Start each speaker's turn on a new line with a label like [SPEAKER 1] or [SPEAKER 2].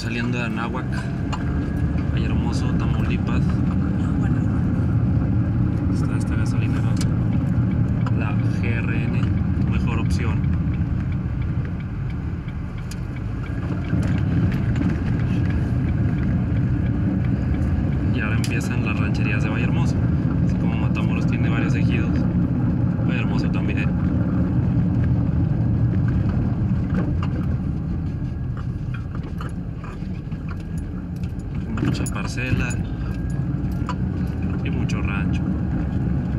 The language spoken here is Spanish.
[SPEAKER 1] Vamos saliendo de Anáhuac, Villahermoso, Tamaulipas. Está esta gasolinera, la GRN, mejor opción. Y ahora empiezan las rancherías de Villahermoso. Así como Matamoros tiene varios ejidos, Villahermoso también. Mucha parcela y mucho rancho.